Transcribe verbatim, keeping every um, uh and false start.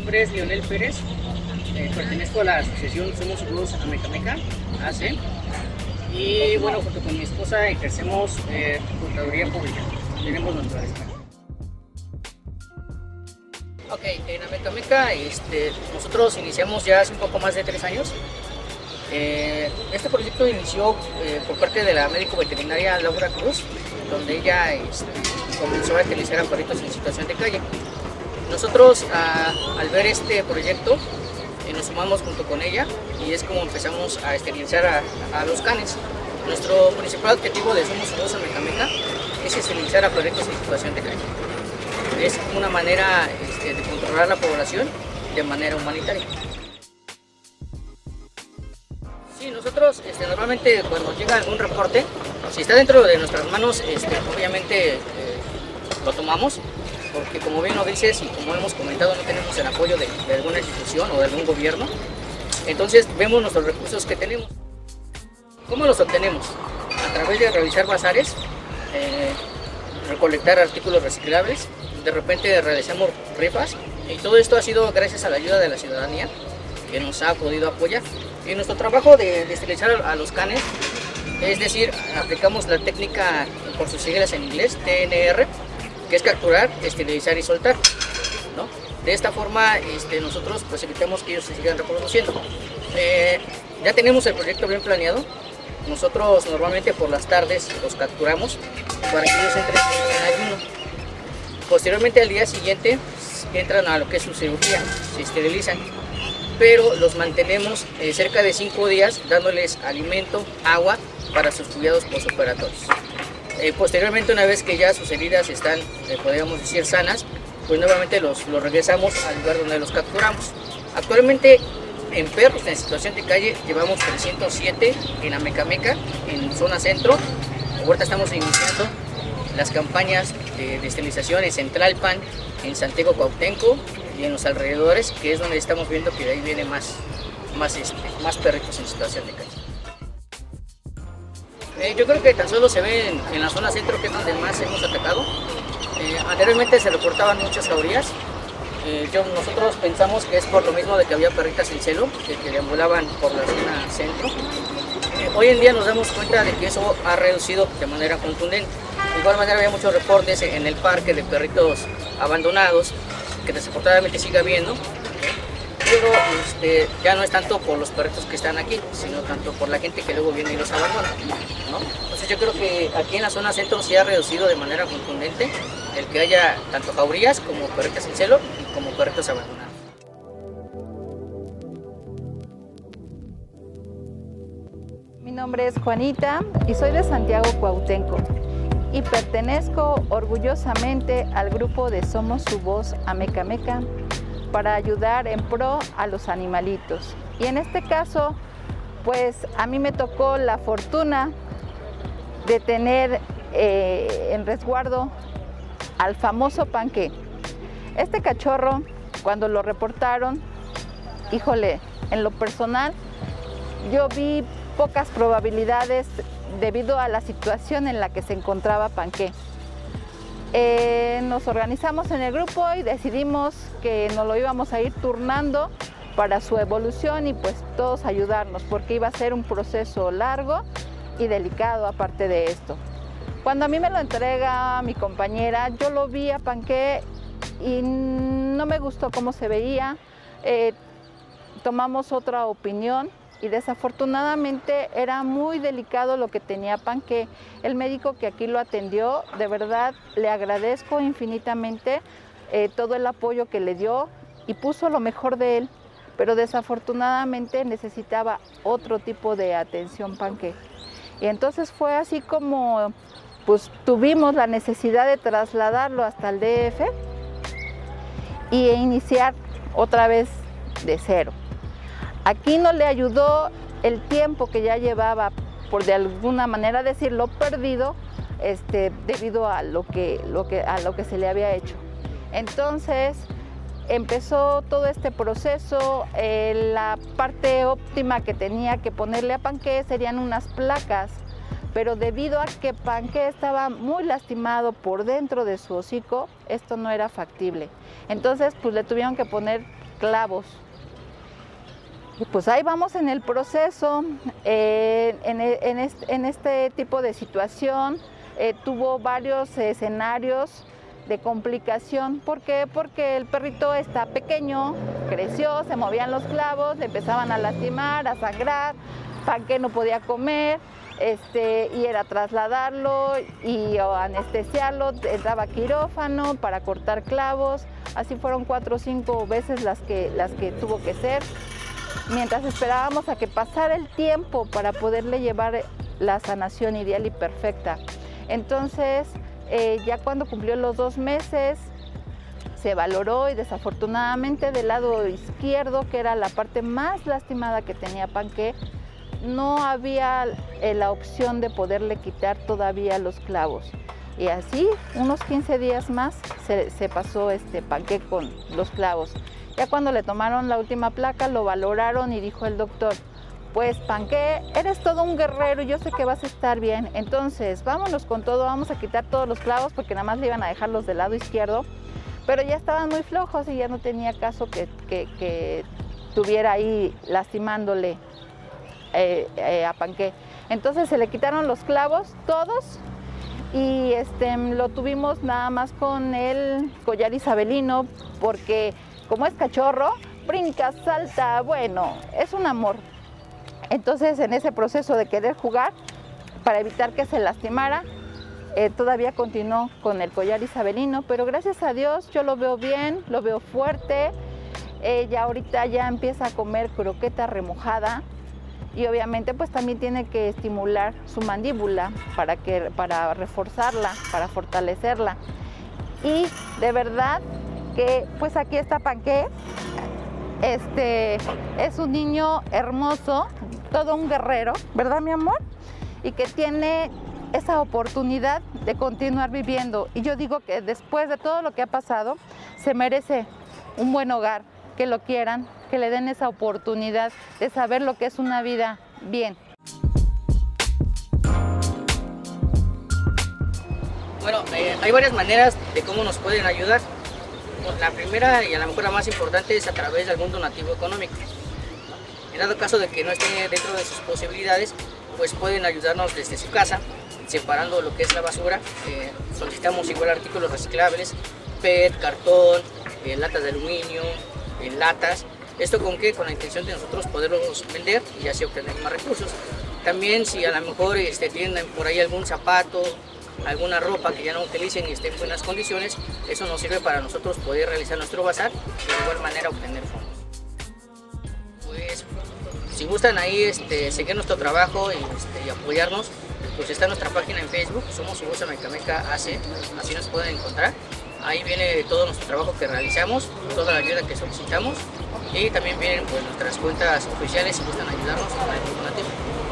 nombre es Leonel Pérez, eh, pertenezco a la asociación Somos Su Voz Amecameca, A C, y bueno, junto con mi esposa ejercemos eh, Contaduría Pública, tenemos nuestra despacho. Ok, en Amecameca este, nosotros iniciamos ya hace un poco más de tres años. Eh, este proyecto inició eh, por parte de la médico veterinaria Laura Cruz, donde ella este, comenzó a utilizar a perritos en situación de calle. Nosotros a, al ver este proyecto eh, nos sumamos junto con ella y es como empezamos a esterilizar a, a los canes. Nuestro principal objetivo de Somos Su Voz Amecameca es esterilizar a perritos en situación de calle. Es una manera este, de controlar la población de manera humanitaria. Sí, nosotros este, normalmente cuando llega algún reporte, si está dentro de nuestras manos, este, obviamente eh, lo tomamos, porque como bien lo dices y como hemos comentado, no tenemos el apoyo de, de alguna institución o de algún gobierno, entonces vemos nuestros recursos que tenemos. ¿Cómo los obtenemos? A través de realizar bazares, eh, recolectar artículos reciclables, de repente realizamos rifas y todo esto ha sido gracias a la ayuda de la ciudadanía que nos ha podido apoyar. Y nuestro trabajo de, de esterilizar a los canes, es decir, aplicamos la técnica por sus siglas en inglés, T N R, que es capturar, esterilizar y soltar, ¿no? De esta forma este, nosotros pues evitamos que ellos se sigan reproduciendo. Eh, ya tenemos el proyecto bien planeado. Nosotros normalmente por las tardes los capturamos para que ellos entren en ayuno. Posteriormente al día siguiente entran a lo que es su cirugía, se esterilizan, pero los mantenemos eh, cerca de cinco días dándoles alimento, agua para sus cuidados postoperatorios. Eh, posteriormente, una vez que ya sus heridas están, eh, podríamos decir, sanas, pues nuevamente los, los regresamos al lugar donde los capturamos. Actualmente en perros en situación de calle llevamos trescientos siete en Amecameca, en zona centro. Ahorita estamos iniciando las campañas de, de esterilización en Centralpan, en Santiago Cuauhtémoc y en los alrededores, que es donde estamos viendo que de ahí viene más, más, este, más perritos en situación de calle. Eh, yo creo que tan solo se ve en, en la zona centro, que es donde más hemos atacado. Eh, anteriormente se reportaban muchas jaurías. Eh, yo, nosotros pensamos que es por lo mismo de que había perritas en celo, que, que deambulaban por la zona centro. Eh, hoy en día nos damos cuenta de que eso ha reducido de manera contundente. De igual manera había muchos reportes en el parque de perritos abandonados, que desafortunadamente sigue habiendo, pero este, ya no es tanto por los perritos que están aquí, sino tanto por la gente que luego viene y los abandona, ¿no? Entonces yo creo que aquí en la zona centro se ha reducido de manera contundente el que haya tanto jaurías como perritas en celo y como perritos abandonados. Mi nombre es Juanita y soy de Santiago Cuauhtémoc y pertenezco orgullosamente al grupo de Somos Su Voz Amecameca para ayudar en pro a los animalitos. Y en este caso, pues a mí me tocó la fortuna de tener eh, en resguardo al famoso Panqué. Este cachorro, cuando lo reportaron, híjole, en lo personal, yo vi pocas probabilidades debido a la situación en la que se encontraba Panqué. Eh, nos organizamos en el grupo y decidimos que nos lo íbamos a ir turnando para su evolución y pues todos ayudarnos, porque iba a ser un proceso largo y delicado aparte de esto. Cuando a mí me lo entrega mi compañera, yo lo vi a Panqué y no me gustó cómo se veía. Eh, tomamos otra opinión y desafortunadamente era muy delicado lo que tenía Panqué. El médico que aquí lo atendió, de verdad le agradezco infinitamente eh, todo el apoyo que le dio y puso lo mejor de él, pero desafortunadamente necesitaba otro tipo de atención Panqué. Y entonces fue así como pues tuvimos la necesidad de trasladarlo hasta el D F y iniciar otra vez de cero. Aquí no le ayudó el tiempo que ya llevaba, por de alguna manera decirlo, perdido, este, debido a lo, que, lo que, a lo que se le había hecho. Entonces empezó todo este proceso. Eh, la parte óptima que tenía que ponerle a Panqué serían unas placas, pero debido a que Panqué estaba muy lastimado por dentro de su hocico, esto no era factible. Entonces pues le tuvieron que poner clavos. Y pues ahí vamos en el proceso. Eh, en, en, este, en este tipo de situación eh, tuvo varios escenarios de complicación. ¿Por qué? Porque el perrito está pequeño, creció, se movían los clavos, le empezaban a lastimar, a sangrar, Panqué no podía comer, este, y era trasladarlo y o anestesiarlo, entraba a quirófano para cortar clavos. Así fueron cuatro o cinco veces las que, las que tuvo que ser, mientras esperábamos a que pasara el tiempo para poderle llevar la sanación ideal y perfecta. Entonces, Eh, ya cuando cumplió los dos meses, se valoró y desafortunadamente del lado izquierdo, que era la parte más lastimada que tenía Panqué, no había eh, la opción de poderle quitar todavía los clavos. Y así, unos quince días más, se, se pasó este Panqué con los clavos. Ya cuando le tomaron la última placa, lo valoraron y dijo el doctor: pues Panqué, eres todo un guerrero y yo sé que vas a estar bien. Entonces, vámonos con todo, vamos a quitar todos los clavos porque nada más le iban a dejar los del lado izquierdo. Pero ya estaban muy flojos y ya no tenía caso que, que, que tuviera ahí lastimándole eh, eh, a Panqué. Entonces se le quitaron los clavos todos y este, lo tuvimos nada más con el collar isabelino porque como es cachorro, brinca, salta, bueno, es un amor. Entonces, en ese proceso de querer jugar, para evitar que se lastimara, eh, todavía continuó con el collar isabelino, pero gracias a Dios yo lo veo bien, lo veo fuerte. Eh, ya ahorita ya empieza a comer croqueta remojada y obviamente pues también tiene que estimular su mandíbula para, que, para reforzarla, para fortalecerla. Y de verdad que pues aquí está Panqué. Este es un niño hermoso, todo un guerrero, ¿verdad, mi amor? Y que tiene esa oportunidad de continuar viviendo. Y yo digo que después de todo lo que ha pasado, se merece un buen hogar, que lo quieran, que le den esa oportunidad de saber lo que es una vida bien. Bueno, eh, hay varias maneras de cómo nos pueden ayudar. La primera y a lo mejor la más importante es a través de algún donativo económico. En dado caso de que no esté dentro de sus posibilidades, pues pueden ayudarnos desde su casa, separando lo que es la basura. Eh, solicitamos igual artículos reciclables, P E T, cartón, eh, latas de aluminio, eh, latas. ¿Esto con qué? Con la intención de nosotros poderlos vender y así obtener más recursos. También si a lo mejor este, tienen por ahí algún zapato, alguna ropa que ya no utilicen y esté en buenas condiciones, eso nos sirve para nosotros poder realizar nuestro bazar y de igual manera obtener fondos. Pues si gustan ahí este, seguir nuestro trabajo y, este, y apoyarnos, pues está nuestra página en Facebook, Somos Su Voz Amecameca A C, así nos pueden encontrar. Ahí viene todo nuestro trabajo que realizamos, toda la ayuda que solicitamos y también vienen pues, nuestras cuentas oficiales si gustan ayudarnos con algún donativo.